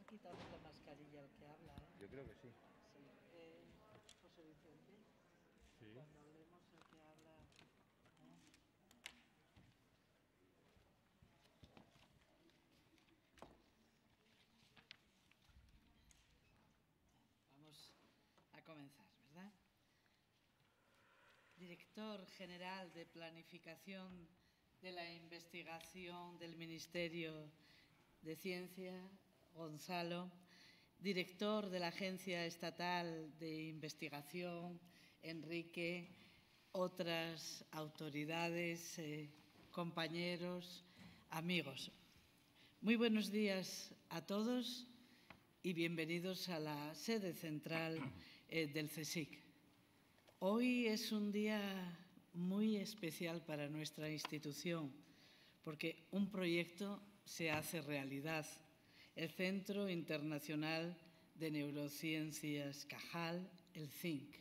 quitado la mascarilla el que habla, ¿eh? Yo creo que sí. Sí. José Vicente, Sí. cuando hablemos el que habla, ¿eh? Vamos a comenzar, ¿verdad? Director General de Planificación de la Investigación del Ministerio de Ciencia, Gonzalo. Director de la Agencia Estatal de Investigación, Enrique. Otras autoridades, compañeros, amigos. Muy buenos días a todos y bienvenidos a la sede central del CSIC. Hoy es un día muy especial para nuestra institución porque un proyecto se hace realidad. El Centro Internacional de Neurociencias Cajal, el CINC.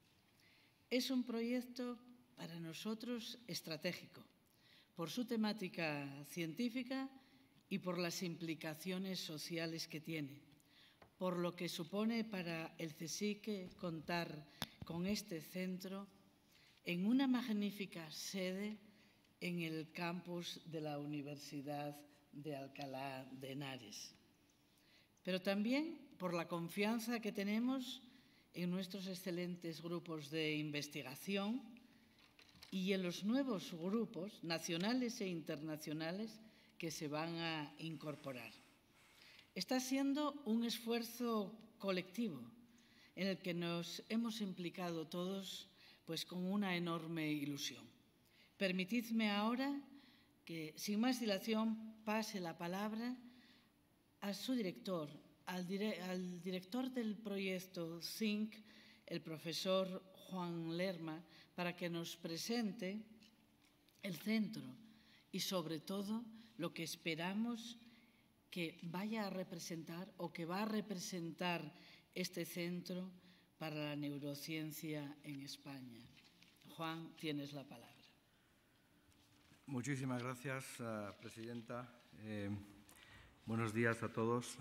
Es un proyecto para nosotros estratégico por su temática científica y por las implicaciones sociales que tiene, por lo que supone para el CSIC contar con este centro en una magnífica sede en el campus de la Universidad de Alcalá de Henares. Pero también por la confianza que tenemos en nuestros excelentes grupos de investigación y en los nuevos grupos nacionales e internacionales que se van a incorporar. Está siendo un esfuerzo colectivo en el que nos hemos implicado todos pues con una enorme ilusión. Permitidme ahora que, sin más dilación, pase la palabra a su director, al director del proyecto CINC, el profesor Juan Lerma, para que nos presente el centro y, sobre todo, lo que esperamos que vaya a representar o que va a representar este centro para la neurociencia en España. Juan, tienes la palabra. Muchísimas gracias, presidenta. Buenos días a todos.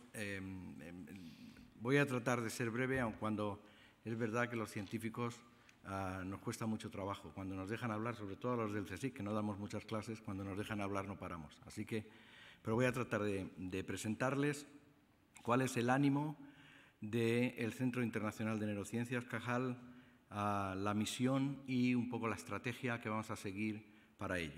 Voy a tratar de ser breve, aun cuando es verdad que los científicos nos cuesta mucho trabajo. Cuando nos dejan hablar, sobre todo a los del CSIC, que no damos muchas clases, cuando nos dejan hablar no paramos. Pero voy a tratar de presentarles cuál es el ánimo del Centro Internacional de Neurociencias, Cajal, la misión y un poco la estrategia que vamos a seguir para ello.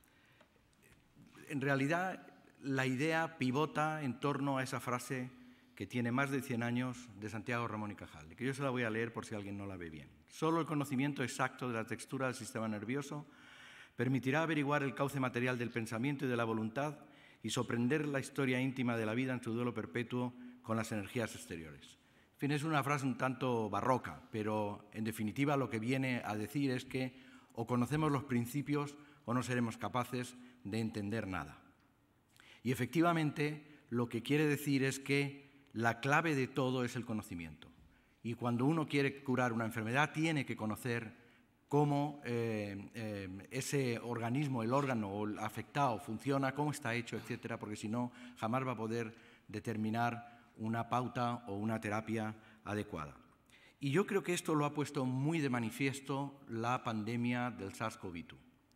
En realidad, la idea pivota en torno a esa frase que tiene más de 100 años de Santiago Ramón y Cajal, que yo se la voy a leer por si alguien no la ve bien. Solo el conocimiento exacto de la textura del sistema nervioso permitirá averiguar el cauce material del pensamiento y de la voluntad y sorprender la historia íntima de la vida en su duelo perpetuo con las energías exteriores. En fin, es una frase un tanto barroca, pero en definitiva lo que viene a decir es que o conocemos los principios o no seremos capaces de entender nada. Y efectivamente lo que quiere decir es que la clave de todo es el conocimiento. Y cuando uno quiere curar una enfermedad tiene que conocer cómo ese organismo, el órgano o el afectado funciona, cómo está hecho, etcétera, porque si no, jamás va a poder determinar una pauta o una terapia adecuada. Y yo creo que esto lo ha puesto muy de manifiesto la pandemia del SARS-CoV-2.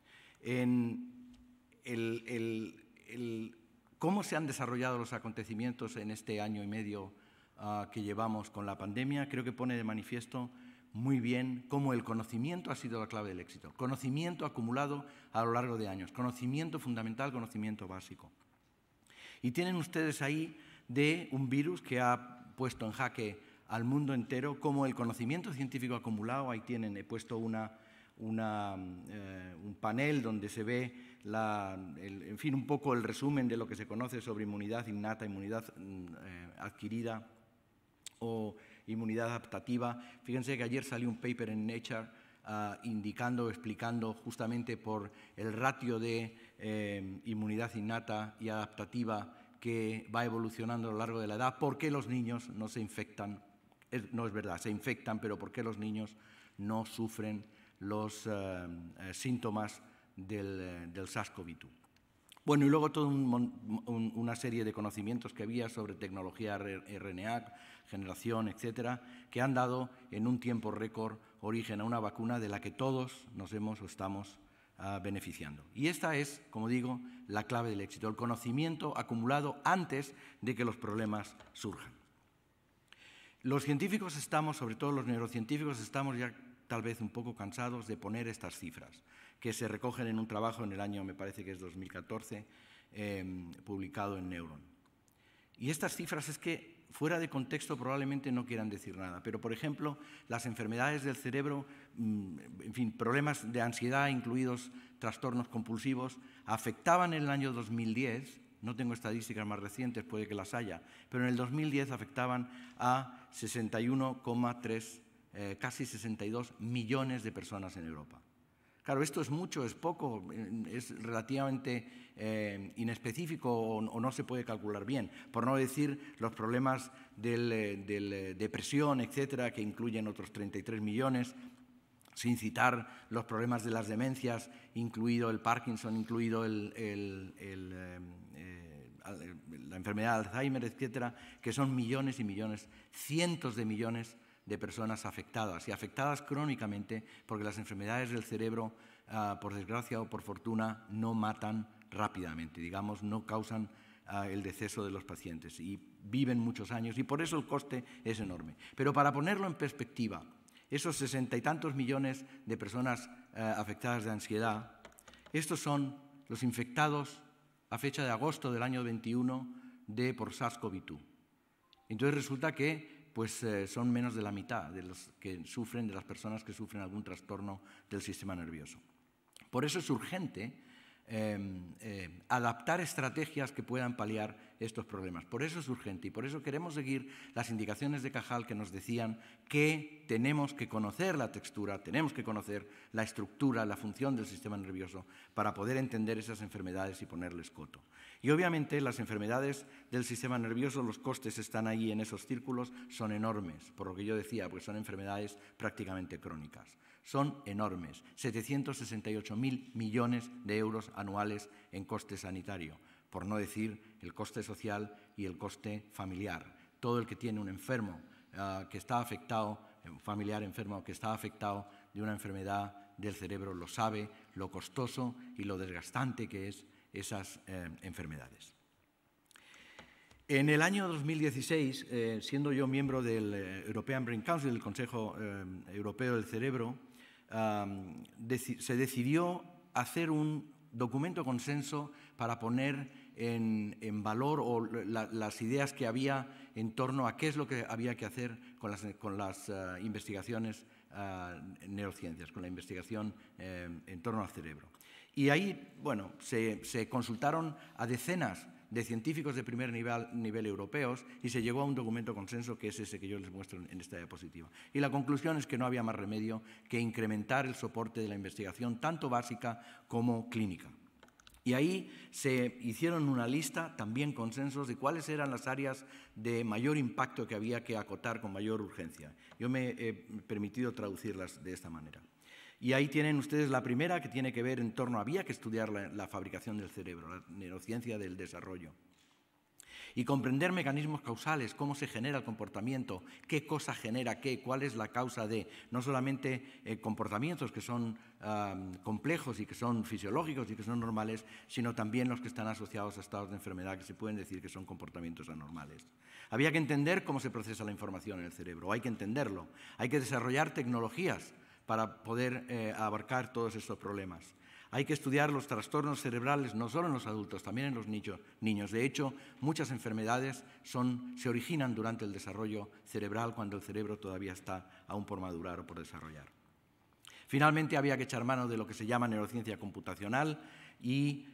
Cómo se han desarrollado los acontecimientos en este año y medio que llevamos con la pandemia, creo que pone de manifiesto muy bien cómo el conocimiento ha sido la clave del éxito. Conocimiento acumulado a lo largo de años, conocimiento fundamental, conocimiento básico. Y tienen ustedes ahí de un virus que ha puesto en jaque al mundo entero, como el conocimiento científico acumulado. Ahí tienen, he puesto un panel donde se ve en fin, un poco el resumen de lo que se conoce sobre inmunidad innata, inmunidad adquirida o inmunidad adaptativa. Fíjense que ayer salió un paper en Nature explicando justamente por el ratio de inmunidad innata y adaptativa que va evolucionando a lo largo de la edad, por qué los niños no se infectan. No es verdad, se infectan, pero por qué los niños no sufren los síntomas del SARS-CoV-2. Bueno, y luego toda una serie de conocimientos que había sobre tecnología RNA, generación, etcétera, que han dado en un tiempo récord origen a una vacuna de la que todos nos hemos o estamos beneficiando. Y esta es, como digo, la clave del éxito, el conocimiento acumulado antes de que los problemas surjan. Los científicos estamos, sobre todo los neurocientíficos, estamos ya tal vez un poco cansados de poner estas cifras, que se recogen en un trabajo en el año, me parece que es 2014, publicado en Neuron. Y estas cifras es que, fuera de contexto, probablemente no quieran decir nada, pero, por ejemplo, las enfermedades del cerebro, en fin, problemas de ansiedad, incluidos trastornos compulsivos, afectaban en el año 2010, no tengo estadísticas más recientes, puede que las haya, pero en el 2010 afectaban a 61,3, casi 62 millones de personas en Europa. Claro, esto es mucho, es poco, es relativamente inespecífico o no se puede calcular bien, por no decir los problemas de depresión, etcétera, que incluyen otros 33 millones, sin citar los problemas de las demencias, incluido el Parkinson, incluido la enfermedad de Alzheimer, etcétera, que son millones y millones, cientos de millones de personas afectadas, y afectadas crónicamente, porque las enfermedades del cerebro, por desgracia o por fortuna, no matan rápidamente, digamos, no causan el deceso de los pacientes y viven muchos años, y por eso el coste es enorme. Pero para ponerlo en perspectiva, esos 60 y tantos millones de personas afectadas de ansiedad, estos son los infectados a fecha de agosto del año 21 por SARS-CoV-2. Entonces resulta que son menos de la mitad de los que sufren, de las personas que sufren algún trastorno del sistema nervioso. Por eso es urgente adaptar estrategias que puedan paliar estos problemas. Por eso es urgente y por eso queremos seguir las indicaciones de Cajal que nos decían que tenemos que conocer la textura, tenemos que conocer la estructura, la función del sistema nervioso para poder entender esas enfermedades y ponerles coto. Y obviamente las enfermedades del sistema nervioso, los costes están ahí en esos círculos, son enormes, por lo que yo decía, pues son enfermedades prácticamente crónicas. Son enormes, 768.000 millones de euros anuales en coste sanitario, por no decir el coste social y el coste familiar. Todo el que tiene un enfermo que está afectado, un familiar enfermo que está afectado de una enfermedad del cerebro lo sabe, lo costoso y lo desgastante que es esas enfermedades. En el año 2016, siendo yo miembro del European Brain Council, del Consejo Europeo del Cerebro, se decidió hacer un documento consenso para poner en valor las ideas que había en torno a qué es lo que había que hacer con las investigaciones neurociencias, con la investigación en torno al cerebro. Y ahí, bueno, se consultaron a decenas de científicos de primer nivel europeos y se llegó a un documento consenso que es ese que yo les muestro en esta diapositiva. Y la conclusión es que no había más remedio que incrementar el soporte de la investigación, tanto básica como clínica. Y ahí se hicieron una lista, también consensos, de cuáles eran las áreas de mayor impacto que había que acotar con mayor urgencia. Yo me he permitido traducirlas de esta manera. Y ahí tienen ustedes la primera, que tiene que ver en torno, había que estudiar la fabricación del cerebro, la neurociencia del desarrollo. Y comprender mecanismos causales, cómo se genera el comportamiento, qué cosa genera qué, cuál es la causa de, no solamente comportamientos que son complejos y que son fisiológicos y que son normales, sino también los que están asociados a estados de enfermedad que se pueden decir que son comportamientos anormales. Había que entender cómo se procesa la información en el cerebro, hay que entenderlo, hay que desarrollar tecnologías para poder abarcar todos estos problemas. Hay que estudiar los trastornos cerebrales no solo en los adultos, también en los niños. De hecho, muchas enfermedades se originan durante el desarrollo cerebral cuando el cerebro todavía está aún por madurar o por desarrollar. Finalmente, había que echar mano de lo que se llama neurociencia computacional y,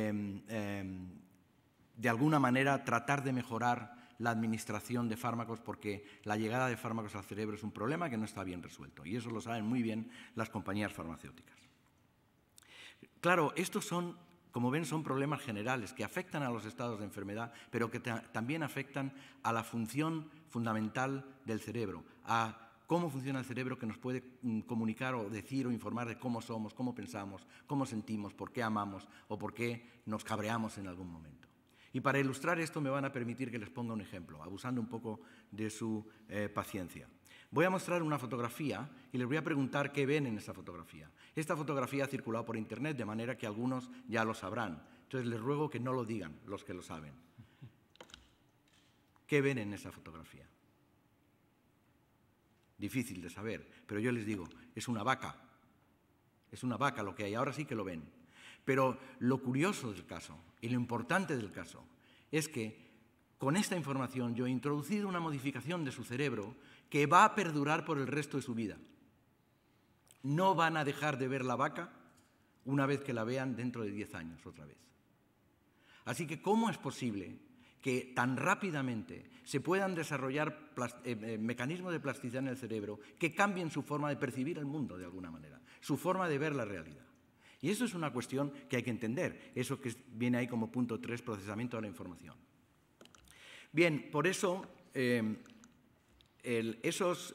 de alguna manera, tratar de mejorar la administración de fármacos, porque la llegada de fármacos al cerebro es un problema que no está bien resuelto, y eso lo saben muy bien las compañías farmacéuticas. Claro, estos son, como ven, son problemas generales que afectan a los estados de enfermedad, pero que también afectan a la función fundamental del cerebro, a cómo funciona el cerebro, que nos puede comunicar o decir o informar de cómo somos, cómo pensamos, cómo sentimos, por qué amamos o por qué nos cabreamos en algún momento. Y para ilustrar esto me van a permitir que les ponga un ejemplo, abusando un poco de su paciencia. Voy a mostrar una fotografía y les voy a preguntar qué ven en esa fotografía. Esta fotografía ha circulado por internet, de manera que algunos ya lo sabrán. Entonces les ruego que no lo digan los que lo saben. ¿Qué ven en esa fotografía? Difícil de saber, pero yo les digo, es una vaca. Es una vaca lo que hay, ahora sí que lo ven. Pero lo curioso del caso y lo importante del caso es que con esta información yo he introducido una modificación de su cerebro que va a perdurar por el resto de su vida. No van a dejar de ver la vaca una vez que la vean dentro de 10 años otra vez. Así que, ¿cómo es posible que tan rápidamente se puedan desarrollar mecanismos de plasticidad en el cerebro que cambien su forma de percibir el mundo de alguna manera, su forma de ver la realidad? Y eso es una cuestión que hay que entender, eso que viene ahí como punto 3, procesamiento de la información. Bien, por eso, esos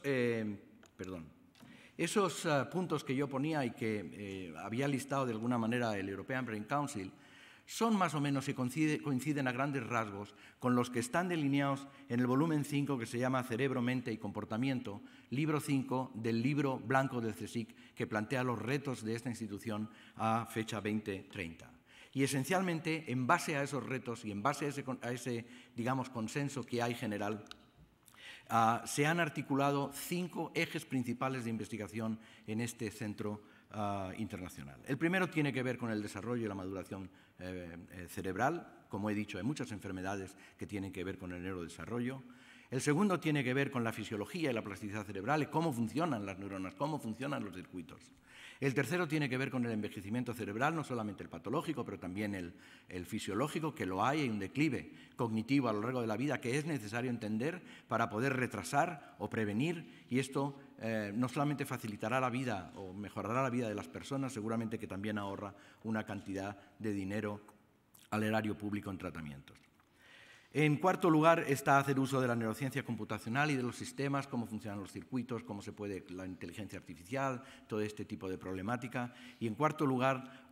puntos que yo ponía y que había listado de alguna manera el European Brain Council son más o menos y coinciden a grandes rasgos con los que están delineados en el volumen 5 que se llama Cerebro, Mente y Comportamiento, libro 5 del libro blanco del CSIC que plantea los retos de esta institución a fecha 2030. Y esencialmente, en base a esos retos y en base a ese digamos, consenso que hay general, se han articulado 5 ejes principales de investigación en este centro internacional. El primero tiene que ver con el desarrollo y la maduración cerebral. Como he dicho, hay muchas enfermedades que tienen que ver con el neurodesarrollo. El segundo tiene que ver con la fisiología y la plasticidad cerebral y cómo funcionan las neuronas, cómo funcionan los circuitos. El tercero tiene que ver con el envejecimiento cerebral, no solamente el patológico, pero también el fisiológico, que lo hay un declive cognitivo a lo largo de la vida que es necesario entender para poder retrasar o prevenir, y esto no solamente facilitará la vida o mejorará la vida de las personas, seguramente que también ahorra una cantidad de dinero al erario público en tratamientos. En cuarto lugar está hacer uso de la neurociencia computacional y de los sistemas, cómo funcionan los circuitos, cómo se puede la inteligencia artificial, todo este tipo de problemática. Y en quinto lugar,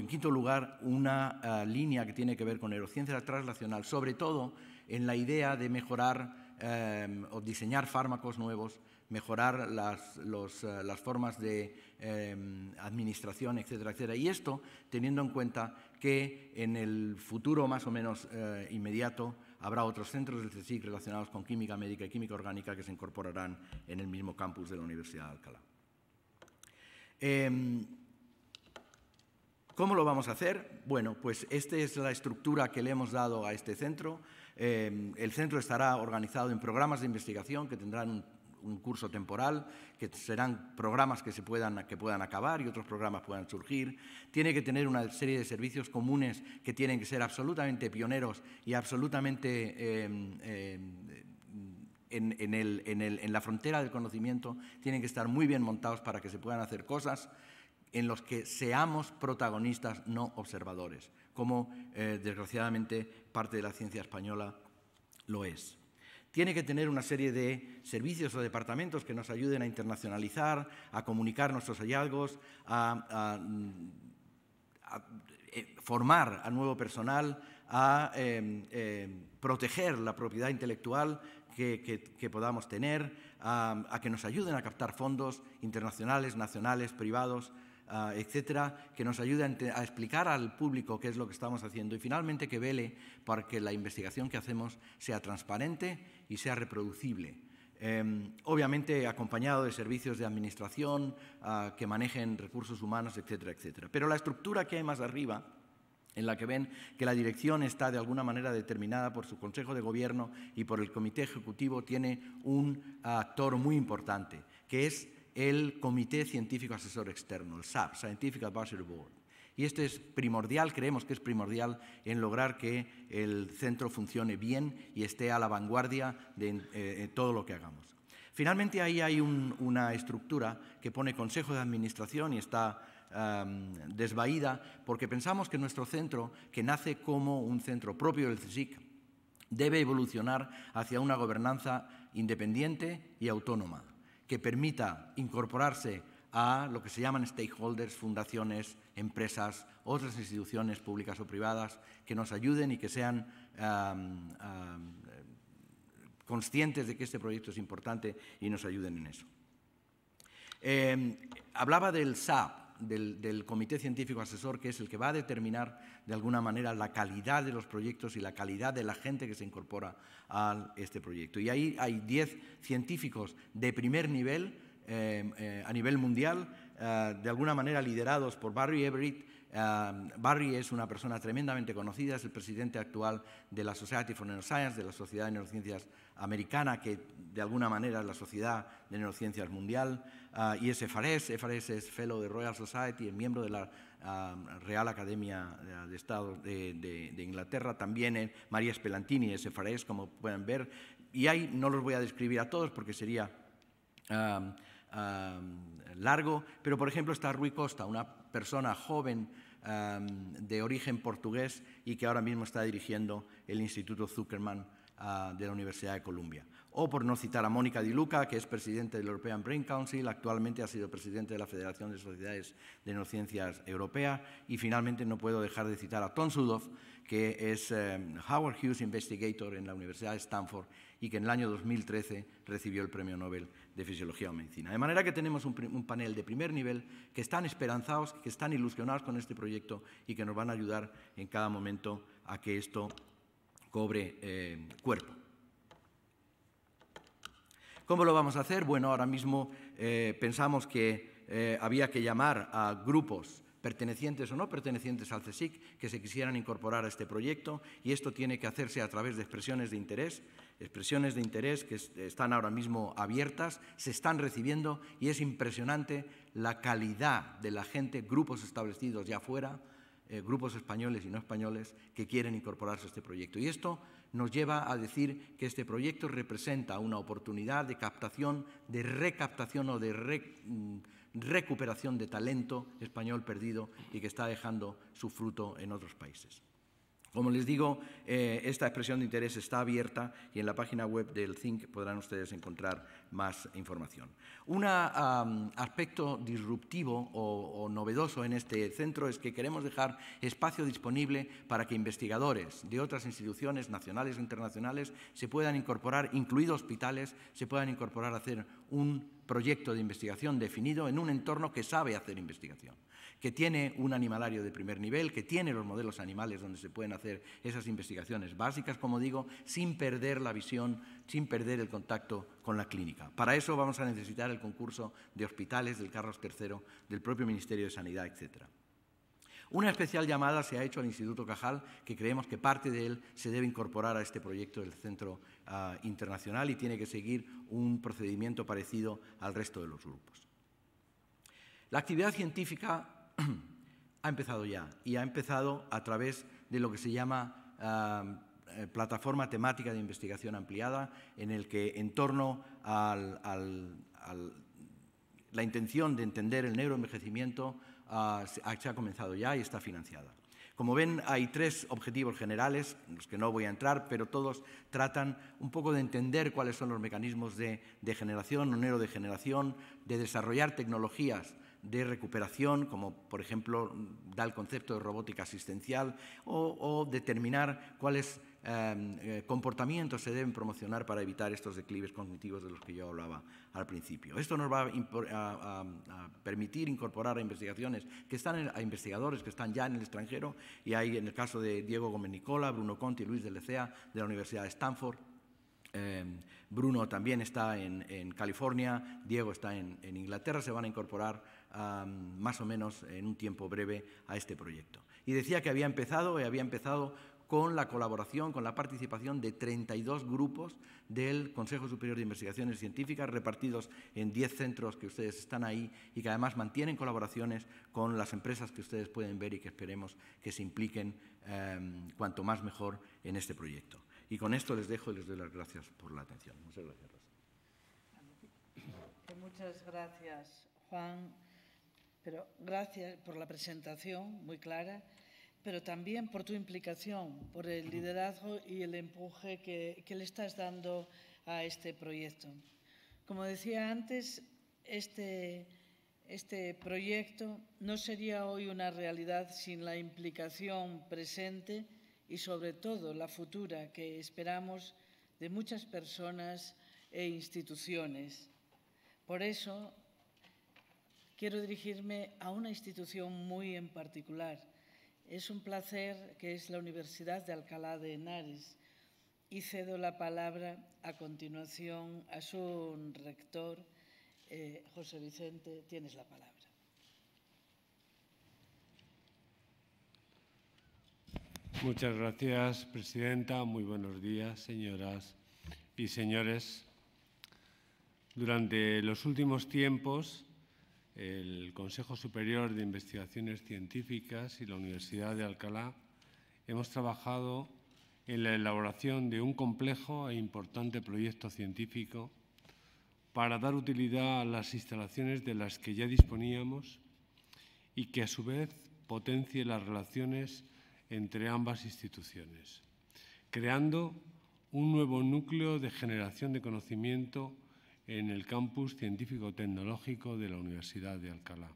una línea que tiene que ver con neurociencia translacional, sobre todo en la idea de mejorar o diseñar fármacos nuevos, mejorar las formas de administración, etcétera, etcétera. Y esto teniendo en cuenta que en el futuro más o menos inmediato habrá otros centros del CSIC relacionados con química médica y química orgánica que se incorporarán en el mismo campus de la Universidad de Alcalá. ¿Cómo lo vamos a hacer? Bueno, pues esta es la estructura que le hemos dado a este centro. El centro estará organizado en programas de investigación que tendrán un curso temporal, que serán programas que puedan acabar y otros programas puedan surgir. Tiene que tener una serie de servicios comunes que tienen que ser absolutamente pioneros y absolutamente en la frontera del conocimiento, tienen que estar muy bien montados para que se puedan hacer cosas en los que seamos protagonistas, no observadores, como desgraciadamente parte de la ciencia española lo es. Tiene que tener una serie de servicios o departamentos que nos ayuden a internacionalizar, a comunicar nuestros hallazgos, a formar a nuevo personal, a proteger la propiedad intelectual que podamos tener, a que nos ayuden a captar fondos internacionales, nacionales, privados, etcétera, que nos ayuden a explicar al público qué es lo que estamos haciendo y finalmente que vele para que la investigación que hacemos sea transparente y sea reproducible. Obviamente acompañado de servicios de administración que manejen recursos humanos, etcétera, etcétera. Pero la estructura que hay más arriba, en la que ven que la dirección está de alguna manera determinada por su Consejo de Gobierno y por el Comité Ejecutivo, tiene un actor muy importante, que es el Comité Científico Asesor Externo, el SAB, Scientific Advisory Board. Y esto es primordial, creemos que es primordial en lograr que el centro funcione bien y esté a la vanguardia de todo lo que hagamos. Finalmente, ahí hay una estructura que pone Consejo de Administración y está desvaída porque pensamos que nuestro centro, que nace como un centro propio del CSIC, debe evolucionar hacia una gobernanza independiente y autónoma. que permita incorporarse a lo que se llaman stakeholders, fundaciones, empresas, otras instituciones públicas o privadas que nos ayuden y que sean conscientes de que este proyecto es importante y nos ayuden en eso. Hablaba del SAP, del Comité Científico Asesor, que es el que va a determinar de alguna manera la calidad de los proyectos y la calidad de la gente que se incorpora a este proyecto. Y ahí hay 10 científicos de primer nivel a nivel mundial, de alguna manera liderados por Barry Everett. Barry es una persona tremendamente conocida, es el presidente actual de la Society for Neuroscience, de la Sociedad de Neurociencias Americana, que de alguna manera es la Sociedad de Neurociencias Mundial, y es Efares. Efares es Fellow de Royal Society, es miembro de la Real Academia de Estado de Inglaterra. También es María Spelantini, es Efares, como pueden ver, y ahí no los voy a describir a todos porque sería largo, pero por ejemplo está Rui Costa, una persona joven de origen portugués y que ahora mismo está dirigiendo el Instituto Zuckerman de la Universidad de Columbia. O por no citar a Mónica Di Luca, que es presidente del European Brain Council, actualmente ha sido presidente de la Federación de Sociedades de Neurociencias Europea. Y finalmente no puedo dejar de citar a Tom Sudoff, que es Howard Hughes Investigator en la Universidad de Stanford y que en el año 2013 recibió el Premio Nobel de Fisiología o Medicina. De manera que tenemos un panel de primer nivel que están esperanzados, que están ilusionados con este proyecto y que nos van a ayudar en cada momento a que esto cobre cuerpo. ¿Cómo lo vamos a hacer? Bueno, ahora mismo pensamos que había que llamar a grupos pertenecientes o no pertenecientes al CSIC que se quisieran incorporar a este proyecto, y esto tiene que hacerse a través de expresiones de interés que están ahora mismo abiertas, se están recibiendo, y es impresionante la calidad de la gente, grupos establecidos ya fuera, grupos españoles y no españoles que quieren incorporarse a este proyecto. Y esto nos lleva a decir que este proyecto representa una oportunidad de captación, de recaptación o de recuperación de talento español perdido y que está dejando su fruto en otros países. Como les digo, esta expresión de interés está abierta y en la página web del CINC podrán ustedes encontrar más información. Un aspecto disruptivo o novedoso en este centro es que queremos dejar espacio disponible para que investigadores de otras instituciones nacionales o internacionales se puedan incorporar, incluidos hospitales, se puedan incorporar a hacer un proyecto de investigación definido en un entorno que sabe hacer investigación, que tiene un animalario de primer nivel, que tiene los modelos animales donde se pueden hacer esas investigaciones básicas, como digo, sin perder la visión, sin perder el contacto con la clínica. Para eso vamos a necesitar el concurso de hospitales del Carlos III, del propio Ministerio de Sanidad, etc. Una especial llamada se ha hecho al Instituto Cajal, que creemos que parte de él se debe incorporar a este proyecto del Centro Internacional y tiene que seguir un procedimiento parecido al resto de los grupos. La actividad científica ha empezado ya, y ha empezado a través de lo que se llama plataforma temática de investigación ampliada, en el que en torno a la intención de entender el neuroenvejecimiento se ha comenzado ya y está financiada. Como ven, hay 3 objetivos generales, en los que no voy a entrar, pero todos tratan un poco de entender cuáles son los mecanismos de degeneración o neurodegeneración, de desarrollar tecnologías de recuperación, como por ejemplo da el concepto de robótica asistencial, o determinar cuáles comportamientos se deben promocionar para evitar estos declives cognitivos de los que yo hablaba al principio. Esto nos va a permitir incorporar a investigadores que están ya en el extranjero, y hay en el caso de Diego Gómez Nicola, Bruno Conti y Luis de Lecea de la Universidad de Stanford. Bruno también está en California, Diego está en Inglaterra, se van a incorporar más o menos en un tiempo breve a este proyecto. Y decía que había empezado con la colaboración, con la participación de 32 grupos del Consejo Superior de Investigaciones Científicas, repartidos en 10 centros que ustedes están ahí, y que además mantienen colaboraciones con las empresas que ustedes pueden ver y que esperemos que se impliquen cuanto más mejor en este proyecto. Y con esto les dejo y les doy las gracias por la atención. Muchas gracias, Rosa. Muchas gracias, Juan. Pero gracias por la presentación muy clara, pero también por tu implicación, por el liderazgo y el empuje que le estás dando a este proyecto. Como decía antes, este proyecto no sería hoy una realidad sin la implicación presente y, sobre todo, la futura que esperamos de muchas personas e instituciones. Por eso, quiero dirigirme a una institución muy en particular. Es un placer, que es la Universidad de Alcalá de Henares, y cedo la palabra a continuación a su rector, José Vicente. Tienes la palabra. Muchas gracias, presidenta. Muy buenos días, señoras y señores. Durante los últimos tiempos, el Consejo Superior de Investigaciones Científicas y la Universidad de Alcalá hemos trabajado en la elaboración de un complejo e importante proyecto científico para dar utilidad a las instalaciones de las que ya disponíamos y que, a su vez, potencie las relaciones entre ambas instituciones, creando un nuevo núcleo de generación de conocimiento en el campus científico-tecnológico de la Universidad de Alcalá.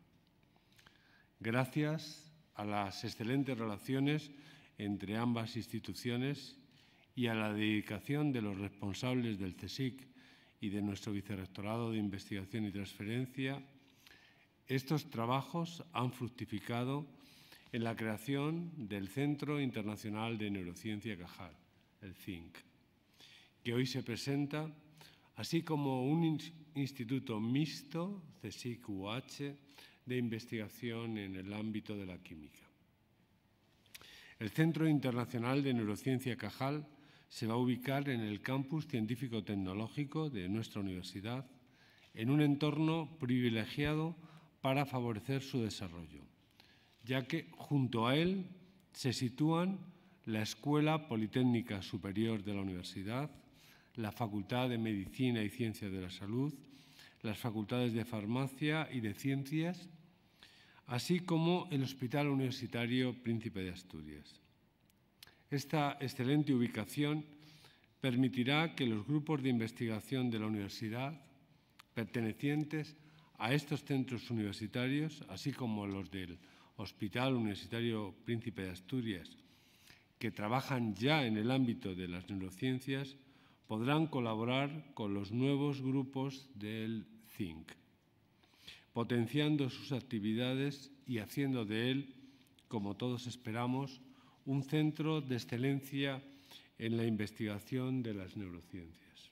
Gracias a las excelentes relaciones entre ambas instituciones y a la dedicación de los responsables del CSIC y de nuestro Vicerrectorado de Investigación y Transferencia, estos trabajos han fructificado en la creación del Centro Internacional de Neurociencia Cajal, el CINC, que hoy se presenta, así como un instituto mixto, CSIC-UH, de investigación en el ámbito de la química. El Centro Internacional de Neurociencia Cajal se va a ubicar en el campus científico-tecnológico de nuestra universidad, en un entorno privilegiado para favorecer su desarrollo, ya que junto a él se sitúan la Escuela Politécnica Superior de la Universidad, la Facultad de Medicina y Ciencias de la Salud, las Facultades de Farmacia y de Ciencias, así como el Hospital Universitario Príncipe de Asturias. Esta excelente ubicación permitirá que los grupos de investigación de la universidad pertenecientes a estos centros universitarios, así como los del Hospital Universitario Príncipe de Asturias, que trabajan ya en el ámbito de las neurociencias, podrán colaborar con los nuevos grupos del CINC, potenciando sus actividades y haciendo de él, como todos esperamos, un centro de excelencia en la investigación de las neurociencias.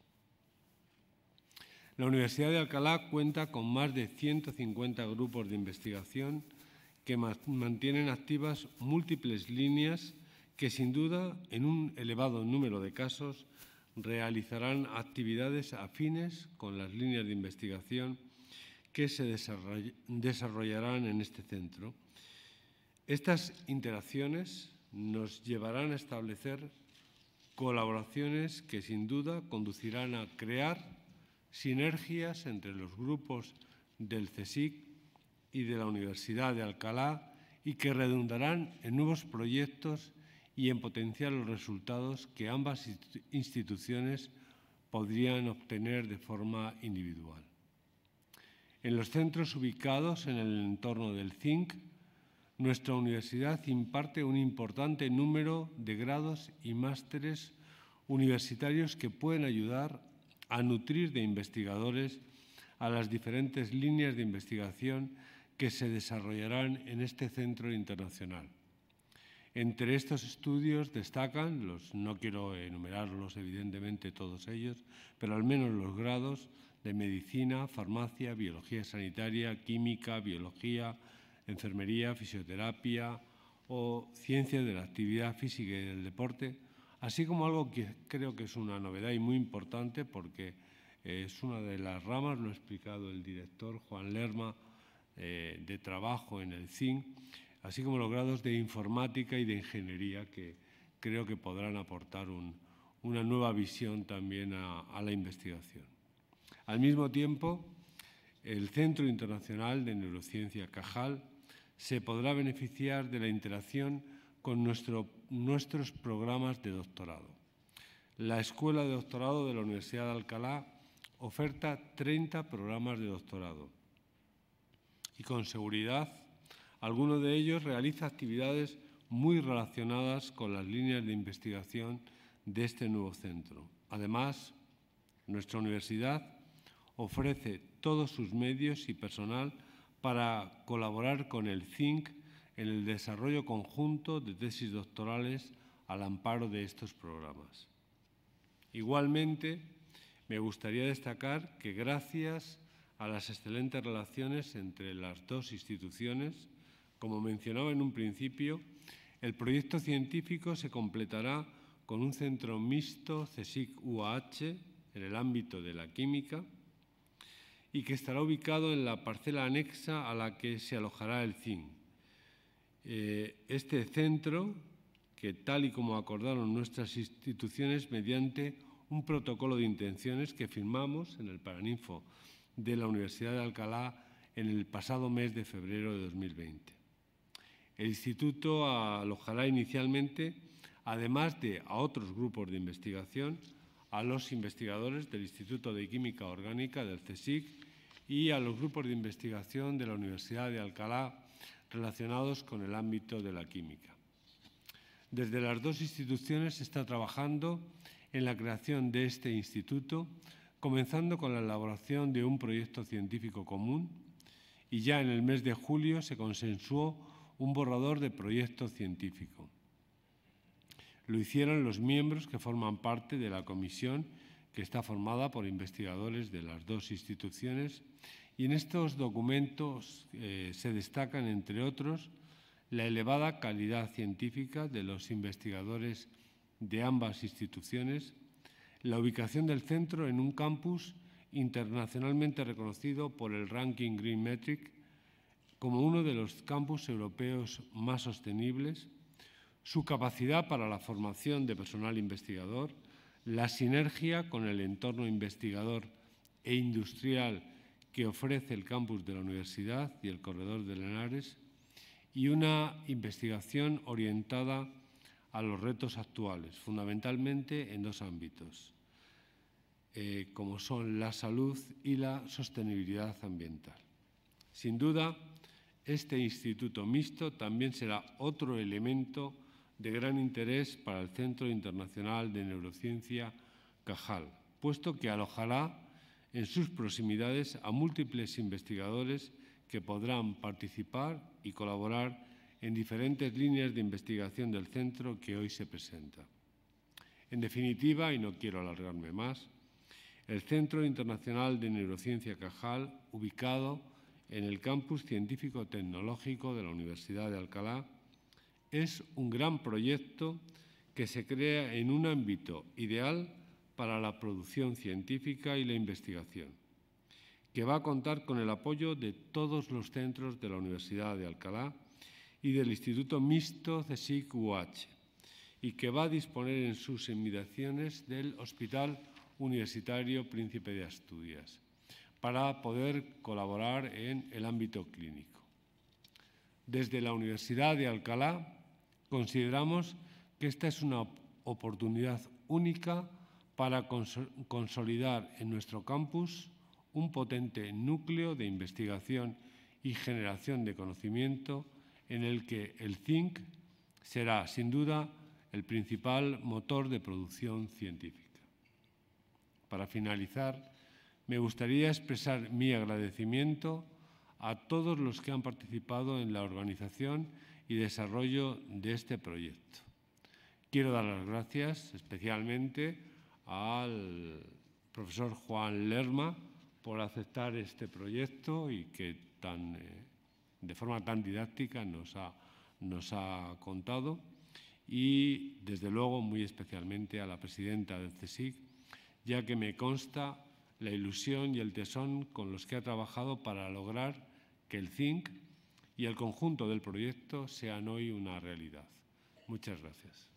La Universidad de Alcalá cuenta con más de 150 grupos de investigación que mantienen activas múltiples líneas que, sin duda, en un elevado número de casos, realizarán actividades afines con las líneas de investigación que se desarrollarán en este centro. Estas interacciones nos llevarán a establecer colaboraciones que, sin duda, conducirán a crear sinergias entre los grupos del CSIC y de la Universidad de Alcalá y que redundarán en nuevos proyectos y en potenciar los resultados que ambas instituciones podrían obtener de forma individual. En los centros ubicados en el entorno del CINC, nuestra universidad imparte un importante número de grados y másteres universitarios que pueden ayudar a nutrir de investigadores a las diferentes líneas de investigación que se desarrollarán en este centro internacional. Entre estos estudios destacan, no quiero enumerarlos evidentemente todos ellos, pero al menos los grados de medicina, farmacia, biología sanitaria, química, biología, enfermería, fisioterapia o ciencias de la actividad física y del deporte, así como algo que creo que es una novedad y muy importante porque es una de las ramas, lo ha explicado el director Juan Lerma, de trabajo en el CINC, así como los grados de informática y de ingeniería que creo que podrán aportar una nueva visión también a la investigación. Al mismo tiempo, el Centro Internacional de Neurociencia Cajal se podrá beneficiar de la interacción con nuestros programas de doctorado. La Escuela de Doctorado de la Universidad de Alcalá oferta 30 programas de doctorado y con seguridad alguno de ellos realiza actividades muy relacionadas con las líneas de investigación de este nuevo centro. Además, nuestra universidad ofrece todos sus medios y personal para colaborar con el CINC en el desarrollo conjunto de tesis doctorales al amparo de estos programas. Igualmente, me gustaría destacar que gracias a las excelentes relaciones entre las dos instituciones, como mencionaba en un principio, el proyecto científico se completará con un centro mixto CSIC-UAH en el ámbito de la química y que estará ubicado en la parcela anexa a la que se alojará el CINC. Este centro, que tal y como acordaron nuestras instituciones mediante un protocolo de intenciones que firmamos en el Paraninfo de la Universidad de Alcalá en el pasado mes de febrero de 2020. El instituto alojará inicialmente, además de a otros grupos de investigación, a los investigadores del Instituto de Química Orgánica del CSIC y a los grupos de investigación de la Universidad de Alcalá relacionados con el ámbito de la química. Desde las dos instituciones se está trabajando en la creación de este instituto, comenzando con la elaboración de un proyecto científico común y ya en el mes de julio se consensuó un borrador de proyecto científico. Lo hicieron los miembros que forman parte de la comisión, que está formada por investigadores de las dos instituciones, y en estos documentos se destacan, entre otros, la elevada calidad científica de los investigadores de ambas instituciones, la ubicación del centro en un campus internacionalmente reconocido por el ranking Green Metric como uno de los campus europeos más sostenibles, su capacidad para la formación de personal investigador, la sinergia con el entorno investigador e industrial que ofrece el campus de la universidad y el corredor de Henares, y una investigación orientada a los retos actuales, fundamentalmente en dos ámbitos, como son la salud y la sostenibilidad ambiental. Sin duda, este instituto mixto también será otro elemento de gran interés para el Centro Internacional de Neurociencia Cajal, puesto que alojará en sus proximidades a múltiples investigadores que podrán participar y colaborar en diferentes líneas de investigación del centro que hoy se presenta. En definitiva, y no quiero alargarme más, el Centro Internacional de Neurociencia Cajal, ubicado en el Campus Científico-Tecnológico de la Universidad de Alcalá, es un gran proyecto que se crea en un ámbito ideal para la producción científica y la investigación, que va a contar con el apoyo de todos los centros de la Universidad de Alcalá y del Instituto Mixto CSIC-UAH, y que va a disponer en sus inmediaciones del Hospital Universitario Príncipe de Asturias, para poder colaborar en el ámbito clínico. Desde la Universidad de Alcalá consideramos que esta es una oportunidad única para consolidar en nuestro campus un potente núcleo de investigación y generación de conocimiento en el que el CINC será, sin duda, el principal motor de producción científica. Para finalizar, me gustaría expresar mi agradecimiento a todos los que han participado en la organización y desarrollo de este proyecto. Quiero dar las gracias especialmente al profesor Juan Lerma por aceptar este proyecto y que de forma tan didáctica nos ha contado, y desde luego muy especialmente a la presidenta del CSIC, ya que me consta la ilusión y el tesón con los que ha trabajado para lograr que el CINC y el conjunto del proyecto sean hoy una realidad. Muchas gracias.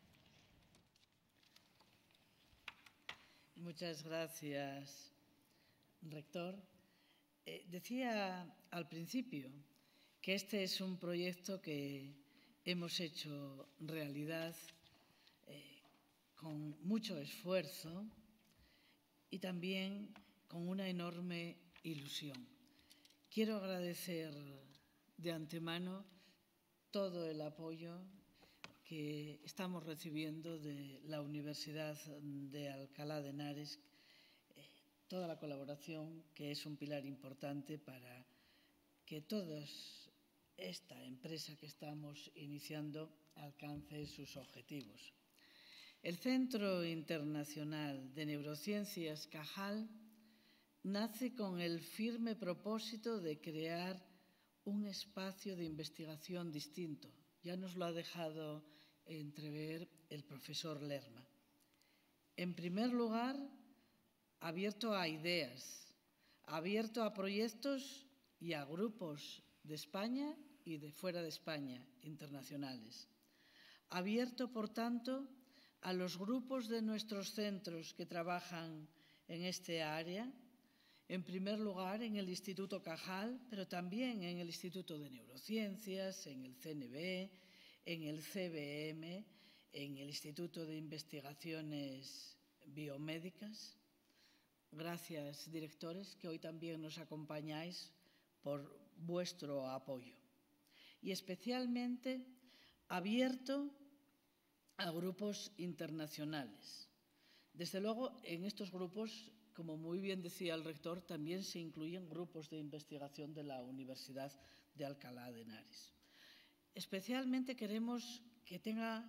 Muchas gracias, rector. Decía al principio que este es un proyecto que hemos hecho realidad con mucho esfuerzo y también con una enorme ilusión. Quiero agradecer de antemano todo el apoyo que estamos recibiendo de la Universidad de Alcalá de Henares, toda la colaboración, que es un pilar importante para que toda esta empresa que estamos iniciando alcance sus objetivos. El Centro Internacional de Neurociencias Cajal nace con el firme propósito de crear un espacio de investigación distinto. Ya nos lo ha dejado entrever el profesor Lerma. En primer lugar, abierto a ideas, abierto a proyectos y a grupos de España y de fuera de España, internacionales. Abierto, por tanto, a los grupos de nuestros centros que trabajan en este área, en primer lugar en el Instituto Cajal, pero también en el Instituto de Neurociencias, en el CNB, en el CBM, en el Instituto de Investigaciones Biomédicas. Gracias, directores, que hoy también nos acompañáis por vuestro apoyo. Y especialmente abierto a grupos internacionales. Desde luego, en estos grupos, como muy bien decía el rector, también se incluyen grupos de investigación de la Universidad de Alcalá de Henares. Especialmente queremos que tenga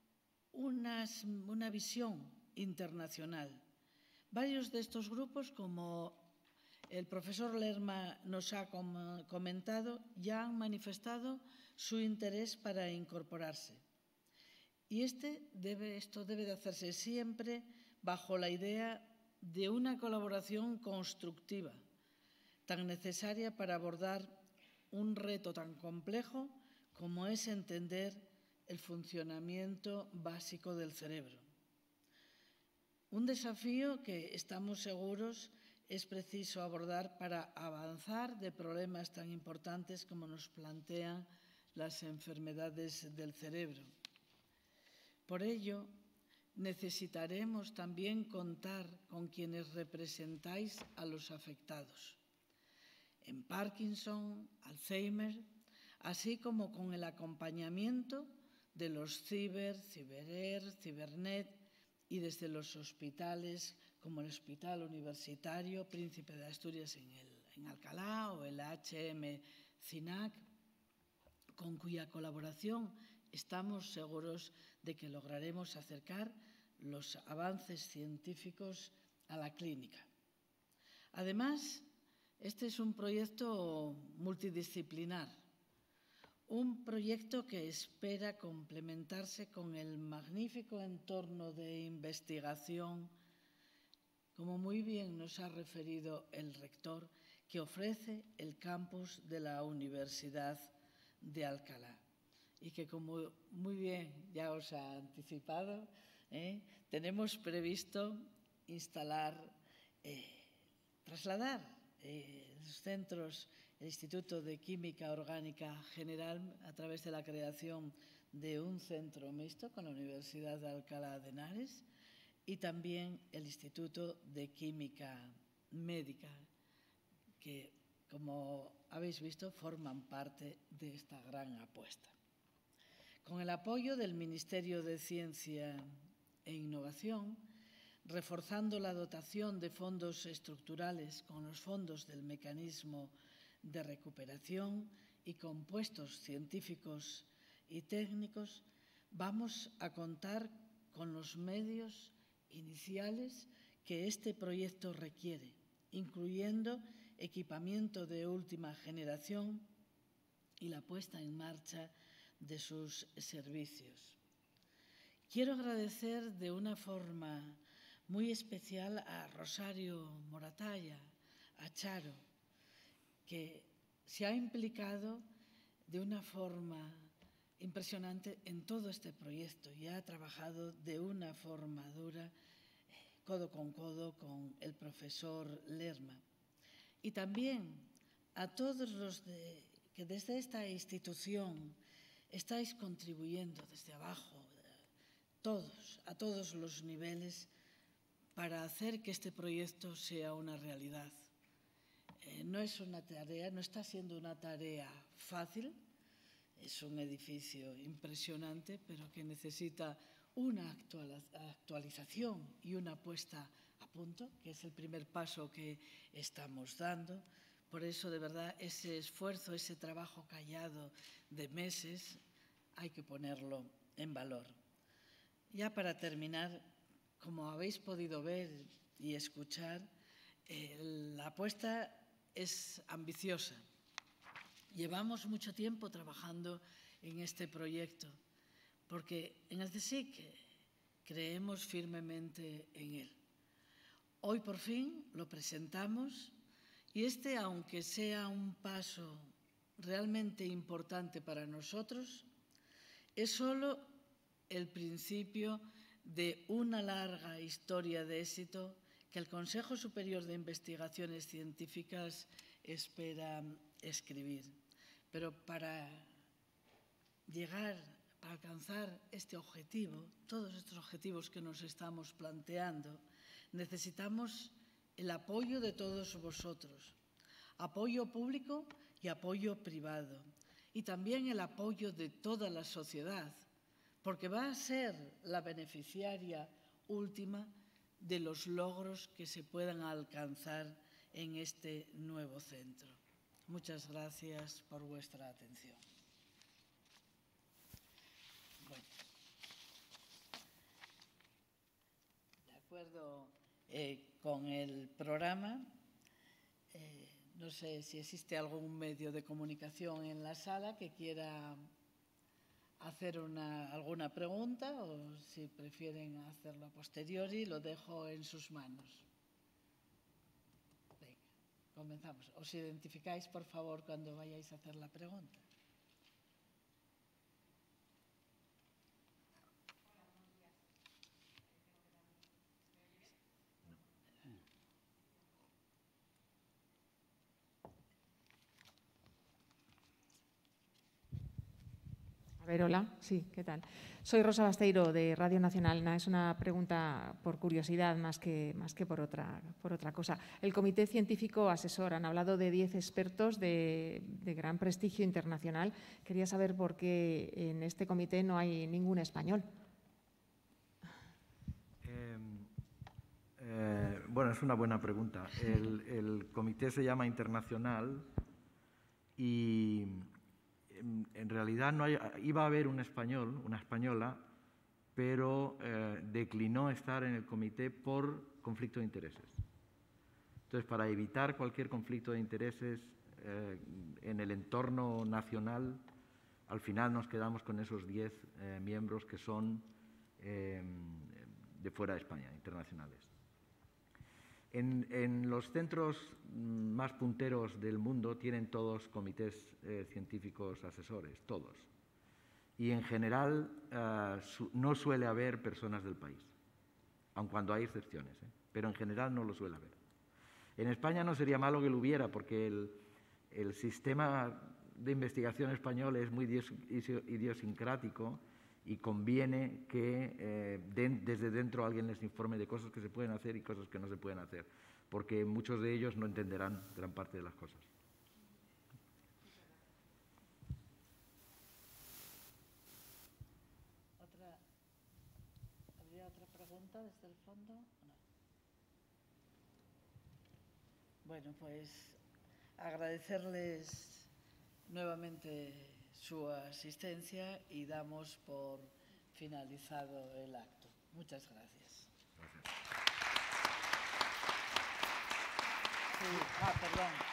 una visión internacional. Varios de estos grupos, como el profesor Lerma nos ha comentado, ya han manifestado su interés para incorporarse. Y esto debe de hacerse siempre bajo la idea de una colaboración constructiva, tan necesaria para abordar un reto tan complejo como es entender el funcionamiento básico del cerebro. Un desafío que estamos seguros es preciso abordar para avanzar de problemas tan importantes como nos plantean las enfermedades del cerebro. Por ello, necesitaremos también contar con quienes representáis a los afectados en Parkinson, Alzheimer, así como con el acompañamiento de los CiberER, Cibernet y desde los hospitales como el Hospital Universitario Príncipe de Asturias en Alcalá o el HM-CINAC, con cuya colaboración estamos seguros de que lograremos acercar los avances científicos a la clínica. Además, este es un proyecto multidisciplinar, un proyecto que espera complementarse con el magnífico entorno de investigación, como muy bien nos ha referido el rector, que ofrece el campus de la Universidad de Alcalá. Y que, como muy bien ya os ha anticipado, tenemos previsto trasladar los centros, el Instituto de Química Orgánica General, a través de la creación de un centro mixto con la Universidad de Alcalá de Henares y también el Instituto de Química Médica, que, como habéis visto, forman parte de esta gran apuesta. Con el apoyo del Ministerio de Ciencia e Innovación, reforzando la dotación de fondos estructurales con los fondos del mecanismo de recuperación y con puestos científicos y técnicos, vamos a contar con los medios iniciales que este proyecto requiere, incluyendo equipamiento de última generación y la puesta en marcha de sus servicios. Quiero agradecer de una forma muy especial a Rosario Moratalla, a Charo, que se ha implicado de una forma impresionante en todo este proyecto y ha trabajado de una forma dura, codo con el profesor Lerma. Y también a todos los que desde esta institución estáis contribuyendo desde abajo, a todos los niveles, para hacer que este proyecto sea una realidad. No es una tarea, no está siendo una tarea fácil. Es un edificio impresionante, pero que necesita una actualización y una puesta a punto, que es el primer paso que estamos dando. Por eso, de verdad, ese esfuerzo, ese trabajo callado de meses, hay que ponerlo en valor. Ya para terminar, como habéis podido ver y escuchar, la apuesta es ambiciosa. Llevamos mucho tiempo trabajando en este proyecto, porque en el CSIC creemos firmemente en él. Hoy por fin lo presentamos y aunque sea un paso realmente importante para nosotros, es solo el principio de una larga historia de éxito que el Consejo Superior de Investigaciones Científicas espera escribir. Pero para alcanzar este objetivo, todos estos objetivos que nos estamos planteando, necesitamos el apoyo de todos vosotros, apoyo público y apoyo privado, y también el apoyo de toda la sociedad, porque va a ser la beneficiaria última de los logros que se puedan alcanzar en este nuevo centro. Muchas gracias por vuestra atención. Bueno, de acuerdo con el programa, no sé si existe algún medio de comunicación en la sala que quiera hacer alguna pregunta, o si prefieren hacerlo a posteriori, lo dejo en sus manos. Venga, comenzamos. Os identificáis, por favor, cuando vayáis a hacer la pregunta. A ver, hola. Sí, ¿qué tal? Soy Rosa Basteiro, de Radio Nacional. Es una pregunta por curiosidad más que por otra cosa. El Comité Científico Asesor, han hablado de 10 expertos de gran prestigio internacional. Quería saber por qué en este comité no hay ningún español. Bueno, es una buena pregunta. El comité se llama internacional y en realidad iba a haber un español, una española, pero declinó estar en el comité por conflicto de intereses. Entonces, para evitar cualquier conflicto de intereses en el entorno nacional, al final nos quedamos con esos 10 miembros que son de fuera de España, internacionales. En los centros más punteros del mundo tienen todos comités científicos asesores, todos. Y en general no suele haber personas del país, aun cuando hay excepciones, pero en general no lo suele haber. En España no sería malo que lo hubiera, porque el sistema de investigación español es muy idiosincrático y conviene que desde dentro alguien les informe de cosas que se pueden hacer y cosas que no se pueden hacer, porque muchos de ellos no entenderán gran parte de las cosas. ¿Habría otra pregunta desde el fondo? No. Bueno, pues agradecerles nuevamente su asistencia y damos por finalizado el acto. Muchas gracias. Gracias. Sí, perdón.